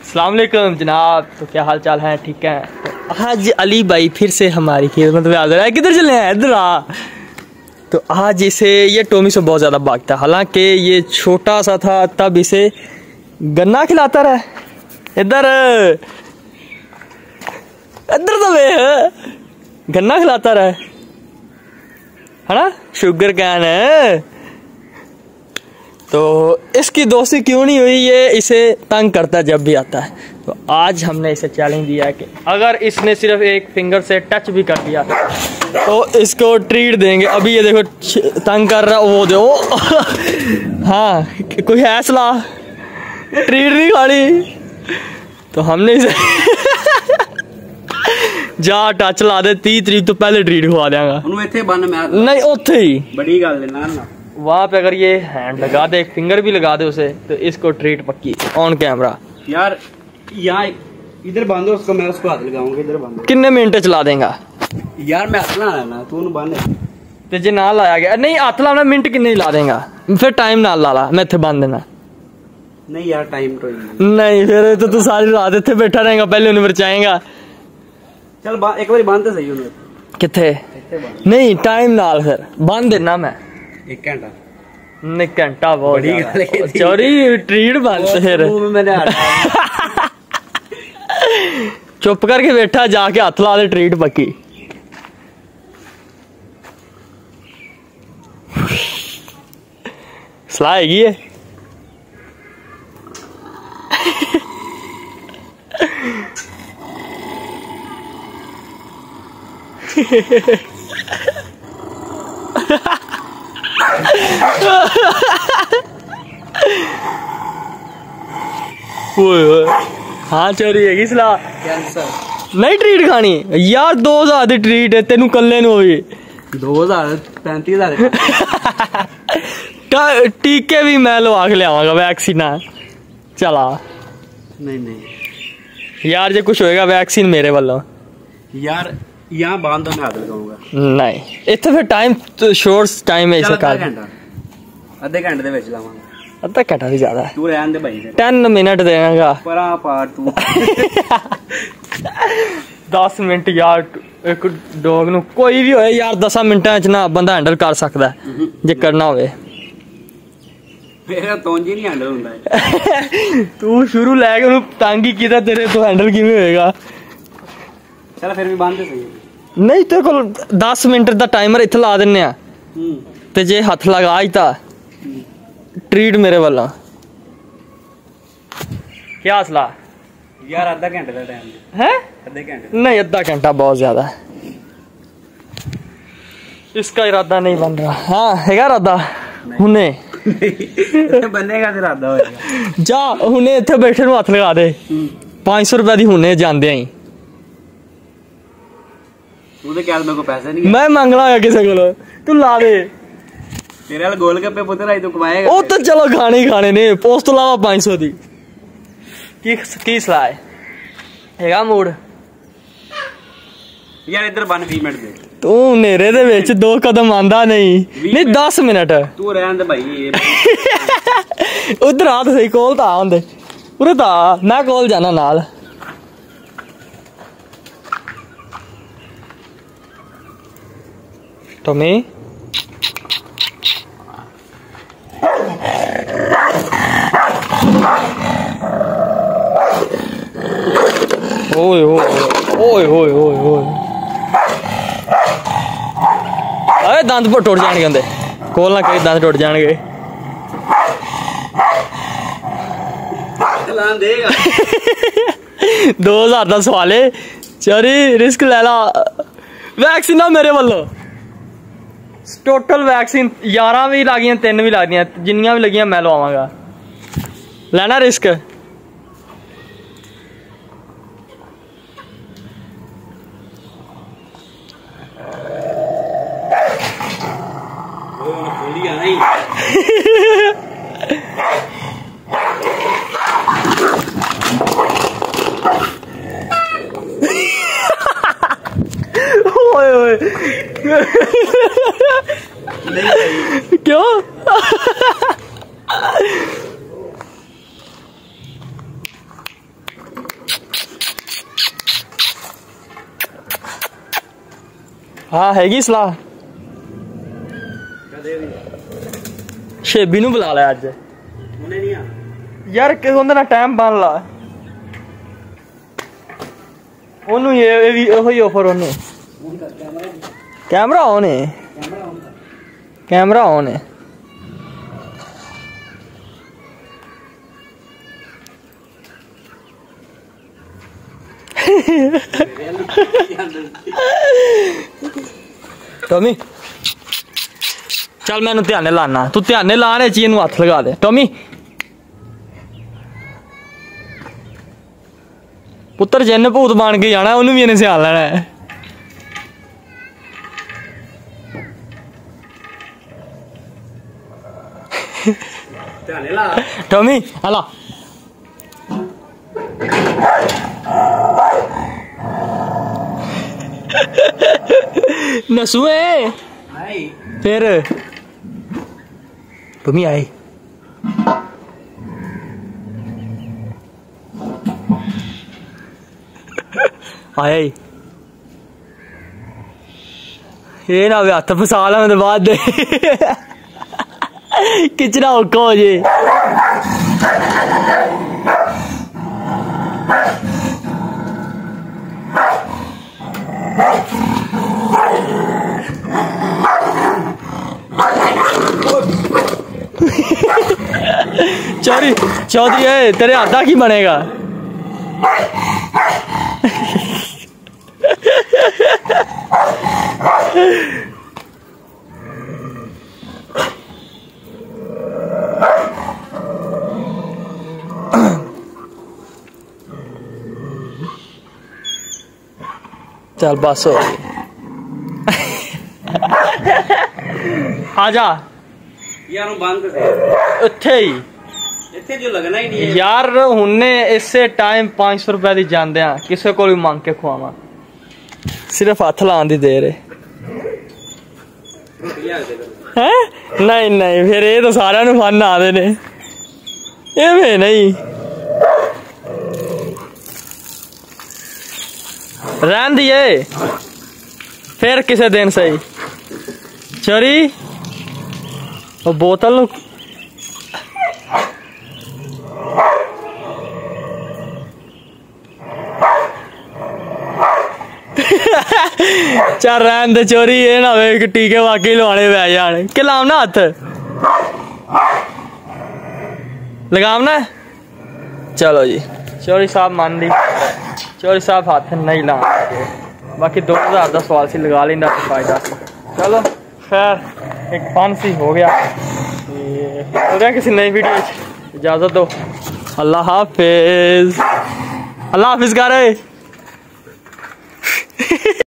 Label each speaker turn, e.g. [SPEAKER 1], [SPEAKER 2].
[SPEAKER 1] अस्सलाम वालेकुम जनाब। तो क्या हाल चाल है? ठीक है। तो आज अली भाई फिर से हमारी खिदमत में हाजिर है। किधर चले हैं? इधर आ। तो आज इसे ये टॉमी से बहुत ज़्यादा भागता है, हालांकि ये छोटा सा था तब इसे गन्ना खिलाता रहा। इधर इधर तो वे गन्ना खिलाता रहा है ना, शुगर कैन है। तो इसकी दोस्ती क्यों नहीं हुई, ये इसे तंग करता है जब भी आता है। तो आज हमने इसे चैलेंज दिया है कि अगर इसने सिर्फ एक फिंगर से टच भी कर दिया तो इसको ट्रीट देंगे। अभी ये देखो तंग कर रहा, वो दो हाँ कोई है सलाह, ट्रीट नहीं खानी। तो हमने इसे जा टच ला दे, 30 तरीक तो पहले ट्रीट खवा देंगा। नहीं उथे ही बड़ी गल ना, वहाँ पे अगर ये हैंड लगा दे, एक फिंगर भी लगा दे उसे, तो इसको ट्रीट पक्की ऑन कैमरा। यार यहाँ इधर बांधो उसको, मैं उसको हाथ लगाऊंगा। इधर बांधो। कितने मिनट चला देगा यार? मैं हाथ लाना ना, तू बांध ते जे ना लाया गया नहीं, हाथ लाना मिनट किन्ने ला देगा? फिर टाइम ना ला ला, मैं इत्थे बांध देना। नहीं यार टाइम तो नहीं, फिर तो तू सारी रात इत्थे बैठा रहेगा, पहले उन्हें बचाएगा। चल एक बार बांध सही उन्हें। किथे? नहीं टाइम नाल फिर बांध देना मैं। 1 घंटा नहीं, घंटा बहुत चोरी ट्रीट बंद। फिर चुप करके बैठा, जाके हाथ ला दे, ट्रीट पक्की। सलाह हैगी है। हाँ चोरी है सलाह। कैंसर नहीं ट्रीट खानी यार, 2000 की ट्रीट है तेन कले 2000 35,000 टीके भी मैं लवा के लियावांगा, वैक्सीन चला। नहीं यार जे कुछ होएगा वैक्सीन मेरे वालों यार। यहाँ बांध दो, मैं हाथ लगाऊंगा। नहीं इतने फिर टाइम शॉर्ट टाइम है, अद्धे घंटे दे विच लावांगा। अद्धा घंटा भी ज्यादा है, तू रहन दे भाई। 10 मिनट देगा परा पार तू 10 मिनट यार। एक डॉग नु कोई भी होए यार 10 मिनटां च ना बंदा हैंडल कर सकदा है जे करना होवे। मेरा तोंजी नहीं हैंडल हुंदा है। तू शुरू ले के उन्हें तंग ही कीता, तेरे तो हैंडल किवें होएगा? चल फिर भी बांध दे सही। नहीं तेरे को 10 मिनट दा टाइमर इत्थे ला दिन्ने आ, ते जे हथ लगा ही ता ट्रीट मेरे वाला। क्या सलाह यार? आधा घंटे का टाइम है? आधे घंटे नहीं, आधा घंटा बहुत ज्यादा है। इसका इरादा नहीं बन रहा। हाँ है इरादा हुने बनेगा, तेरा इरादा होएगा। जा हुने इत्थे बैठे नु हथ लगा दे। 500 रुपए दी हुने जांदे आई। तू तो क्या मेरे को पैसे नहीं, मैं मंगना है किसी को, तू ला दे। तेरे वाले गोलगप्पे पुत्र आई तू कमाएगा। ओ तो चलो खाने ही खाने ने, पोस्ट तो लावा 500 दी। की सलाह हैगा मूड? यार इधर बन 20 मिनट दे। तू नेरे दे विच 2 कदम आंदा नहीं 10 मिनट तू रहन दे भाई। उधर आ तो सही, कोल तो आंदे उरे ता मैं कोल जाना नाल। टॉमी ओए ओए ओए ओए ओए ओए, अरे दंद टुट जाएंगे उनके, कोल ना कहीं दंद टुट जाएंगे। 2000 का सवाल है, चोरी रिस्क ले ला। वैक्सीन ना मेरे वालों टोटल वैक्सीन 11 भी लगियां, 3 भी लगियां, जिन्नियां भी लगियां मैं लवावांगा। लेना रिस्क? ओए ओए क्यों? हाँ हैगी सलाह शेबी नू बुला लिया अज यार कहते ना टाइम बन ला ओनू ये भी ओही ऑफर ओनू कैमरा ऑन है कैमरा ऑन है टॉमी चल मैं ध्यान लाना तू ध्यान लाने चीज नू हथ लगा दे टॉमी पुत्र जिन भूत बन के जाना उन्होंने भी इन्हें सियाल लेना है टॉमी हला नसुए फिर टॉमी आई आया ये ना हथ फसा ला मैं बाद दे किचना औखा हो जे चौधरी है तेरे हाथा की बनेगा चल बस हो आजा यार बंद इत्थे ही इत्थे जो लगना ही नहीं है यार हुन्ने इससे टाइम 500 रुपए दी जांदे आ किसे कोल भी मांग के खुआवा सिर्फ हाथ लाने दी देर है नहीं नहीं फिर ये तो सारा नु फन आदे ने ये वे नहीं रहन दिए फिर किसे दिन सही चोरी वो बोतल चल रहन दे चोरी ये ना वे टीके वाकई लवाने पै जाने कि लामना हथ लगावना चलो जी चोरी साहब मान ली चोरी साहब हाथ नहीं ला बाकी 2000 का सवाल सी लगा लेंदा तो फायदा चलो खैर एक फन सी हो गया तो किसी नई वीडियो इजाजत दो अल्लाह हाफिज कर